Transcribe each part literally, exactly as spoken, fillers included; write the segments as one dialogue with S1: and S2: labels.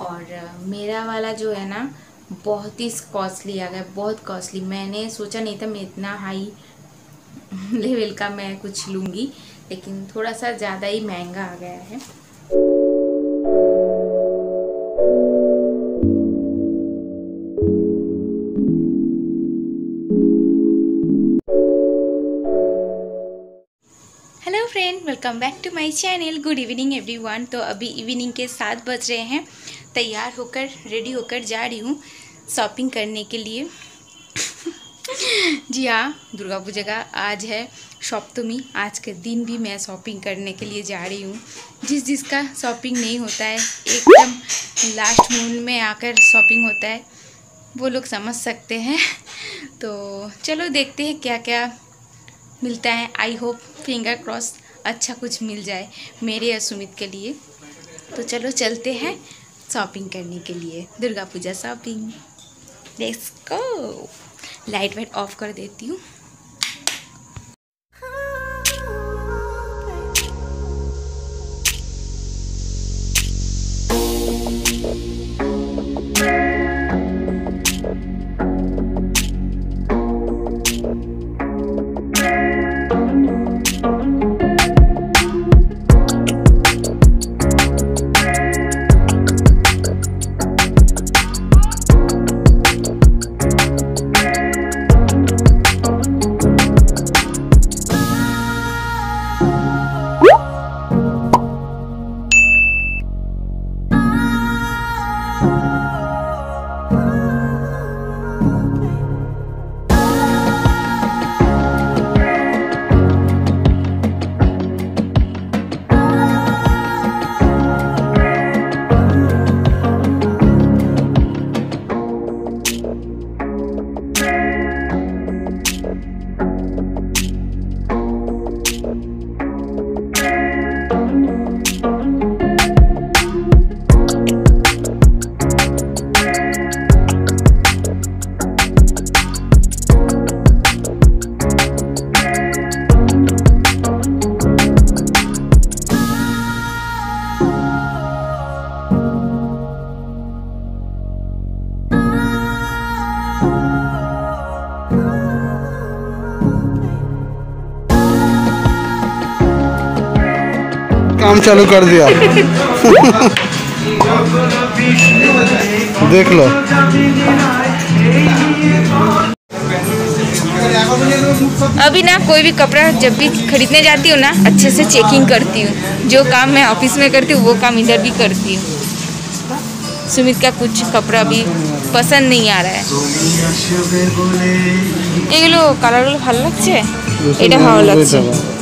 S1: और मेरा वाला जो है ना बहुत ही कॉस्टली आ गया, बहुत कॉस्टली। मैंने सोचा नहीं था मैं इतना हाई लेवल का मैं कुछ लूँगी, लेकिन थोड़ा सा ज़्यादा ही महंगा आ गया है। Hello friend, welcome back to my channel. Good evening everyone. तो अभी इवनिंग के सात बज रहे हैं। तैयार होकर रेडी होकर जा रही हूँ शॉपिंग करने के लिए। जी हाँ, दुर्गा पूजा का आज है सप्तमी। आज के दिन भी मैं शॉपिंग करने के लिए जा रही हूँ। जिस जिसका शॉपिंग नहीं होता है, एकदम लास्ट मोमेंट में आकर शॉपिंग होता है, वो लोग समझ सकते हैं। तो चलो देखते हैं क्या क्या मिलता है। आई होप, फिंगर क्रॉस, अच्छा कुछ मिल जाए मेरे और सुमित के लिए। तो चलो चलते हैं शॉपिंग करने के लिए, Durga Puja shopping. Let's go. Light white off कर देती हूँ।
S2: काम चालू कर दिया। देख लो।
S1: अभी ना कोई भी कपड़ा जब भी खरीदने जाती हूँ ना, अच्छे से चेकिंग करती हूँ। जो काम मैं ऑफिस में करती हूँ वो काम इधर भी करती हूँ। सुमित का कुछ कपड़ा भी पसंद नहीं आ रहा है। এগুলো কালারগুলো ভালো লাগছে, এটা ভালো লাগছে।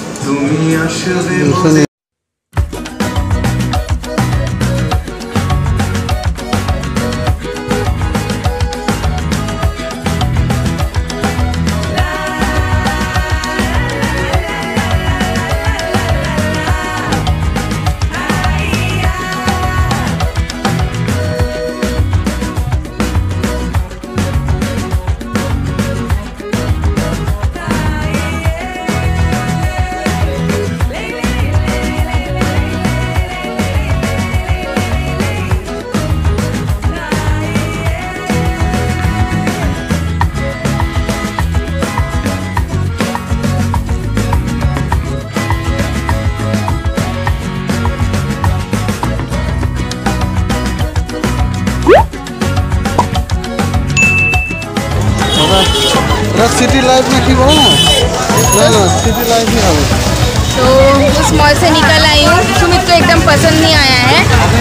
S2: सिटी लाइफ में की बोला ना ना सिटी लाइफ ही है।
S1: तो उस मॉल से निकल आई हूँ। सुमित को एकदम पसंद नहीं आया है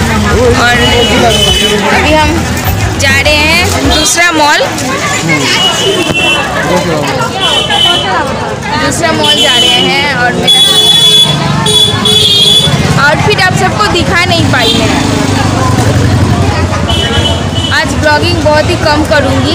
S1: और अभी हम जा रहे हैं दूसरा मॉल। दूसरा मॉल जा रहे हैं और मेरा आउटफिट आप सबको दिखा नहीं पाई है। आज ब्लॉगिंग बहुत ही कम करूँगी।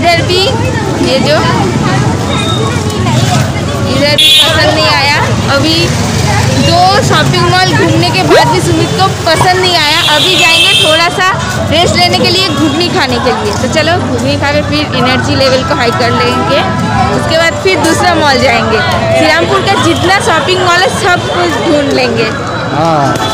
S1: इधर भी ये जो इधर भी पसंद नहीं आया। अभी दो शॉपिंग मॉल घूमने के बाद भी सुमित को पसंद नहीं आया। अभी जाएंगे थोड़ा सा रेस्ट लेने के लिए, घुगनी खाने के लिए। तो चलो घुगनी खा कर फिर एनर्जी लेवल को हाई कर लेंगे। उसके बाद फिर दूसरा मॉल जाएंगे। श्री रामपुर का जितना शॉपिंग मॉल है सब कुछ ढूंढ लेंगे।
S2: हाँ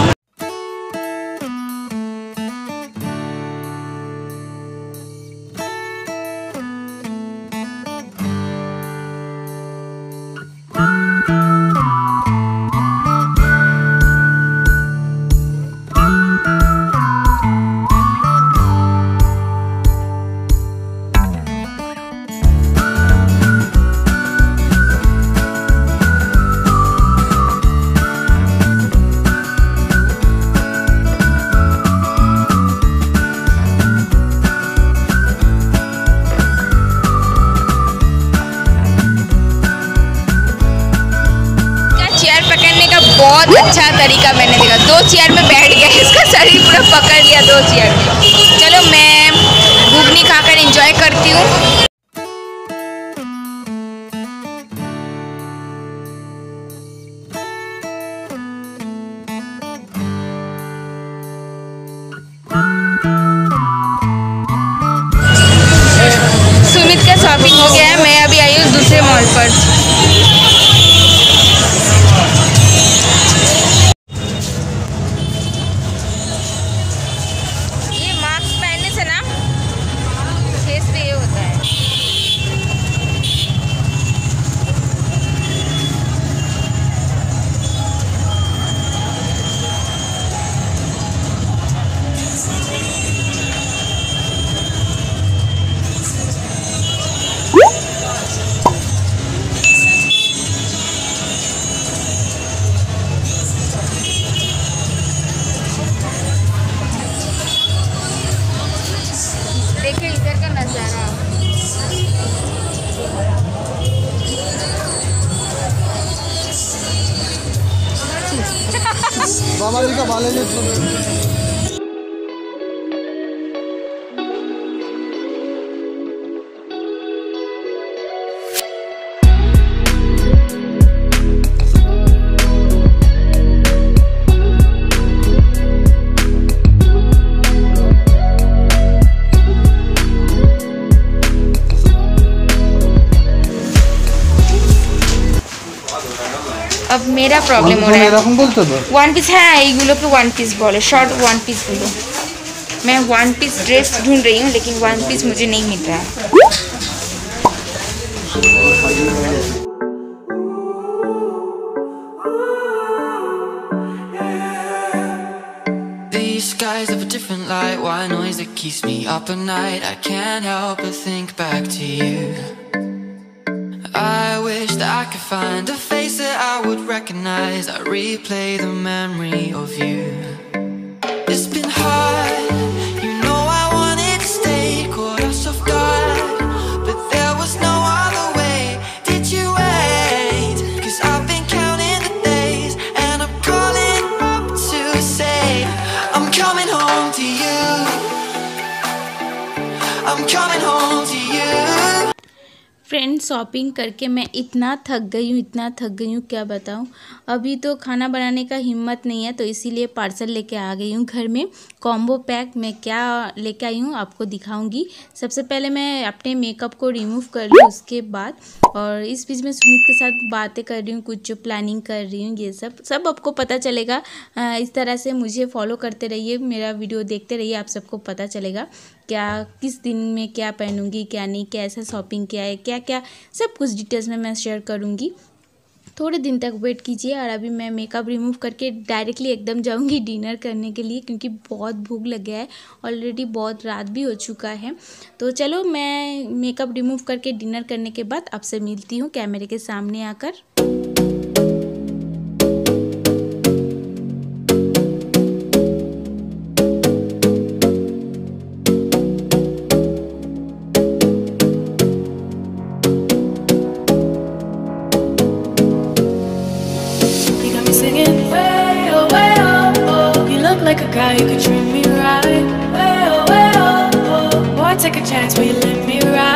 S1: बहुत अच्छा तरीका मैंने देखा। दो चेयर में बैठ गया, इसका शरीर पूरा पकड़ लिया दो चेयर में। चलो मैं घुगनी खाकर एंजॉय करती हूँ। सुमित का शॉपिंग हो गया है, मैं अभी आई हूँ दूसरे मॉल पर। देखिए इधर का नज़ारा।
S2: बाबा जी का बाले में
S1: अब मेरा प्रॉब्लम हो रहा है। वन पीस है এইগুলো के वन पीस बोले, शॉर्ट वन पीस बोलो। मैं वन पीस ड्रेस ढूंढ रही हूँ लेकिन वन पीस मुझे नहीं मिल रहा है।
S3: These skies have a different light, why noise that keeps me up at night. I can't help but think back to you. I wish that I could find a face that I would recognize. I replay the memory of you. It's been hard, you know I wanted to stay, caught us off guard, but there was no other way. Did you wait? Cause I've been counting the days, and I'm calling up to say I'm coming home to you. I'm coming home to you.
S1: Friend shopping करके मैं इतना थक गई हूँ, इतना थक गई हूँ क्या बताऊँ। अभी तो खाना बनाने का हिम्मत नहीं है, तो इसीलिए पार्सल लेके आ गई हूँ घर में। कॉम्बो पैक मैं क्या लेके आई हूँ आपको दिखाऊंगी। सबसे पहले मैं अपने मेकअप को रिमूव कर लूँ, उसके बाद और इस बीच में सुमित के साथ बातें कर रही हूँ, कुछ जो प्लानिंग कर रही हूँ, ये सब सब आपको पता चलेगा। इस तरह से मुझे फॉलो करते रहिए, मेरा वीडियो देखते रहिए, आप सबको पता चलेगा क्या किस दिन में क्या पहनूंगी क्या नहीं, कैसा शॉपिंग किया है, क्या क्या सब कुछ डिटेल्स में मैं शेयर करूँगी। थोड़े दिन तक वेट कीजिए। और अभी मैं मेकअप रिमूव करके डायरेक्टली एकदम जाऊंगी डिनर करने के लिए, क्योंकि बहुत भूख लग गया है, ऑलरेडी बहुत रात भी हो चुका है। तो चलो मैं मेकअप रिमूव करके डिनर करने के बाद आपसे मिलती हूँ कैमरे के सामने आकर।
S4: Like a guy who could treat me right. Way oh, way oh, oh. Boy, take a chance, will you let me ride?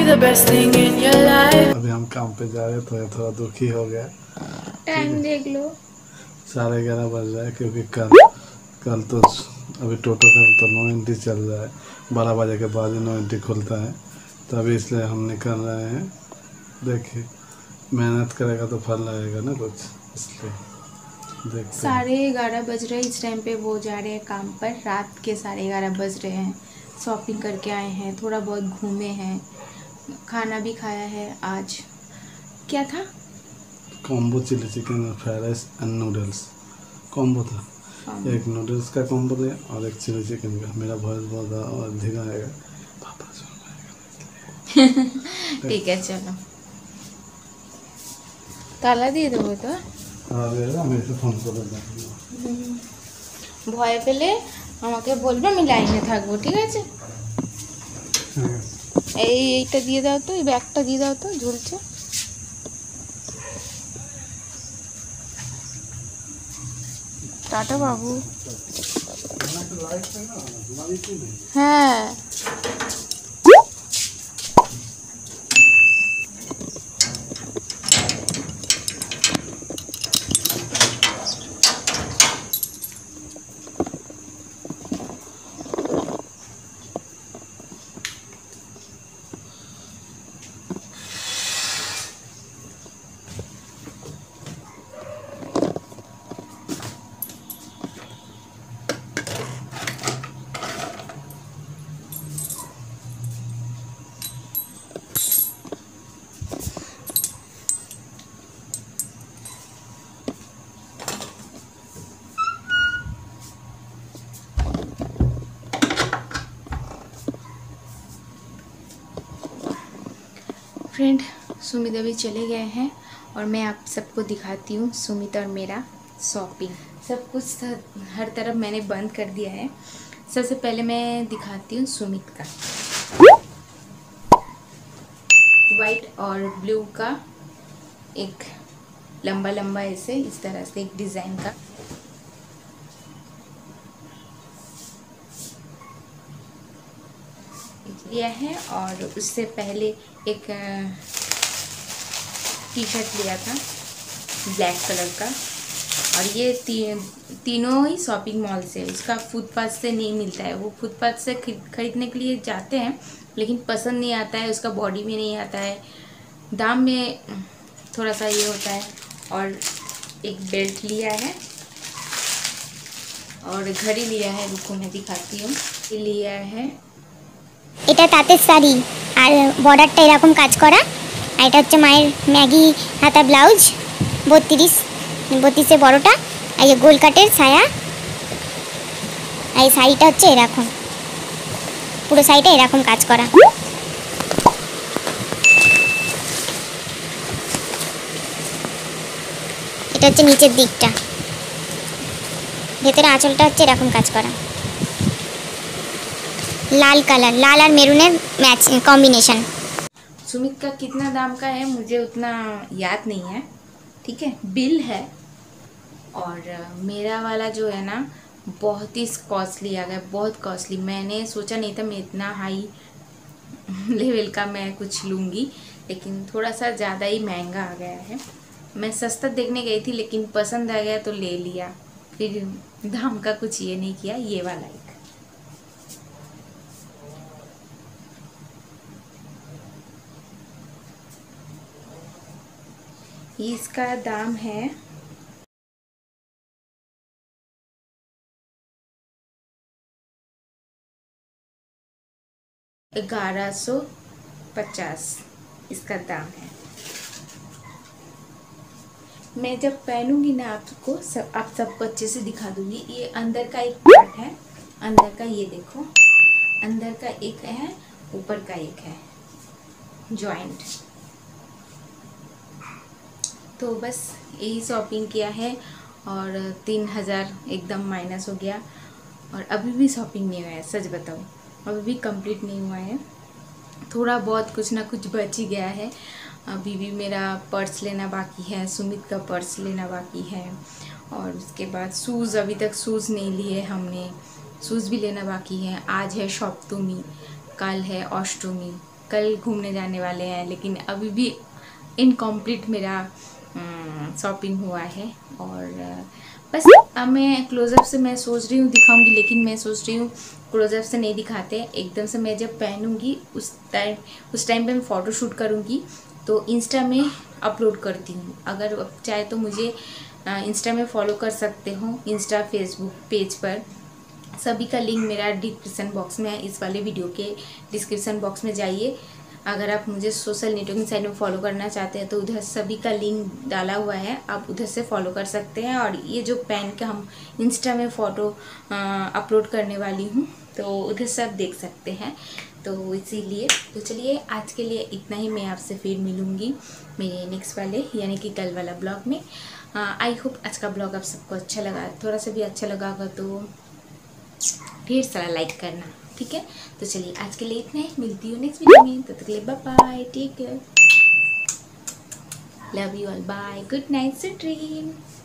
S4: the best thing in your life.
S2: अभी हम काम पे जा रहे तो थोड़ा दुखी हो गया।
S1: टाइम देख लो,
S2: साढ़े ग्यारह बज रहा है क्योंकि कल कल तो अभी टोटो का तो नो एंट्री चल रहा है, बारह बजे के बाद ही नो एंट्री खुलता है, तो अभी इसलिए हम निकल रहे हैं। देखिए मेहनत करेगा तो फल लगेगा ना कुछ, इसलिए देखते हैं।
S1: साढ़े ग्यारह बज रहे हैं इस टाइम पे, वो जा रहे हैं काम पर। रात के साढ़े ग्यारह बज रहे हैं, शॉपिंग करके आए हैं, थोड़ा बहुत घूमे हैं, खाना भी खाया है। आज क्या था?
S2: Combo chilli chicken fried rice and noodles combo था। एक नूडल्स का कॉम्बो दिया और एक चिली चिकन का। मेरा वॉइस बहुत और धीमा आएगा, पापा
S1: ठीक है चलो, ताला দিয়ে দেবো তো।
S2: हाँ मेरे से फोन कर देना,
S1: ভয় পেলে আমাকে বলবে, আমি লাইনে থাকবো, ঠিক আছে? এই এইটা দিয়ে দাও তো, এই ব্যাগটা দিয়ে দাও তো, ঝুলছে। টাটা বাবু। হ্যাঁ फ्रेंड, सुमित अभी चले गए हैं और मैं आप सबको दिखाती हूँ सुमित और मेरा शॉपिंग। सब कुछ हर तरफ मैंने बंद कर दिया है। सबसे पहले मैं दिखाती हूँ सुमित का वाइट और ब्लू का एक लंबा लंबा ऐसे इस तरह से एक डिज़ाइन का लिया है। और उससे पहले एक टी शर्ट लिया था ब्लैक कलर का, और ये ती, तीनों ही शॉपिंग मॉल से, उसका फुटपाथ से नहीं मिलता है। वो फुटपाथ से खरीदने के लिए जाते हैं लेकिन पसंद नहीं आता है, उसका बॉडी में नहीं आता है, दाम में थोड़ा सा ये होता है। और एक बेल्ट लिया है और घड़ी लिया है, रुको मैं दिखाती हूँ। ये लिया है,
S5: এটা তাঁতের শাড়ি আর বর্ডারটা এরকম কাজ করা। আর এটা হচ্ছে মায়ের ম্যাগি হাতা ব্লাউজ বত্রিশ বত্রিশে বড়টা। আর এই গোল কাটের ছায়া। আর এই শাড়িটা হচ্ছে এরকম, পুরো শাড়িটা এরকম কাজ করা। এটা হচ্ছে নিচের দিকটা, ভেতরে আঁচলটা হচ্ছে এরকম কাজ করা। लाल कलर, लाल और मेरूनेर मैच कॉम्बिनेशन।
S1: सुमित का कितना दाम का है मुझे उतना याद नहीं है, ठीक है। बिल है, और मेरा वाला जो है ना बहुत ही कॉस्टली आ गया, बहुत कॉस्टली। मैंने सोचा नहीं था मैं इतना हाई लेवल का मैं कुछ लूँगी, लेकिन थोड़ा सा ज़्यादा ही महंगा आ गया है। मैं सस्ता देखने गई थी लेकिन पसंद आ गया तो ले लिया, फिर दाम का कुछ ये नहीं किया। ये वाला एक इसका दाम है ग्यारह सौ पचास, इसका दाम है। मैं जब पहनूंगी ना आपको सब आप सबको अच्छे से दिखा दूंगी। ये अंदर का एक पार्ट है, अंदर का ये देखो, अंदर का एक है, ऊपर का एक है जॉइंट। तो बस यही शॉपिंग किया है और तीन हज़ार एकदम माइनस हो गया। और अभी भी शॉपिंग नहीं हुआ है, सच बताऊँ अभी भी कंप्लीट नहीं हुआ है। थोड़ा बहुत कुछ ना कुछ बच ही गया है। अभी भी मेरा पर्स लेना बाकी है, सुमित का पर्स लेना बाकी है, और उसके बाद शूज़, अभी तक शूज़ नहीं लिए हमने, शूज़ भी लेना बाकी है। आज है सप्तमी, कल है अष्टमी, कल घूमने जाने वाले हैं, लेकिन अभी भी इनकम्प्लीट मेरा शॉपिंग हुआ है। और बस अब मैं क्लोजअप से मैं सोच रही हूँ दिखाऊंगी, लेकिन मैं सोच रही हूँ क्लोजअप से नहीं दिखाते, एकदम से मैं जब पहनूंगी उस टाइम उस टाइम पे मैं फ़ोटो शूट करूँगी तो इंस्टा में अपलोड करती हूँ। अगर चाहे तो मुझे इंस्टा में फॉलो कर सकते हो, इंस्टा फेसबुक पेज पर सभी का लिंक मेरा डिस्क्रिप्शन बॉक्स में है। इस वाले वीडियो के डिस्क्रिप्शन बॉक्स में जाइए, अगर आप मुझे सोशल नेटवर्किंग साइट में फॉलो करना चाहते हैं तो उधर सभी का लिंक डाला हुआ है, आप उधर से फॉलो कर सकते हैं। और ये जो पहन के हम इंस्टा में फ़ोटो अपलोड करने वाली हूँ तो उधर से आप देख सकते हैं। तो इसीलिए तो चलिए आज के लिए इतना ही, मैं आपसे फिर मिलूँगी मेरे नेक्स्ट वाले यानी कि कल वाला ब्लॉग में। आई होप आज का ब्लॉग आप सबको अच्छा लगा, थोड़ा सा भी अच्छा लगा होगा तो ढेर सारा लाइक करना, ठीक है। तो चलिए आज के लिए इतना ही, मिलती हूँ नेक्स्ट वीडियो में, तब तक के लिए bye bye, take care, love you all, bye, good night, sweet dream.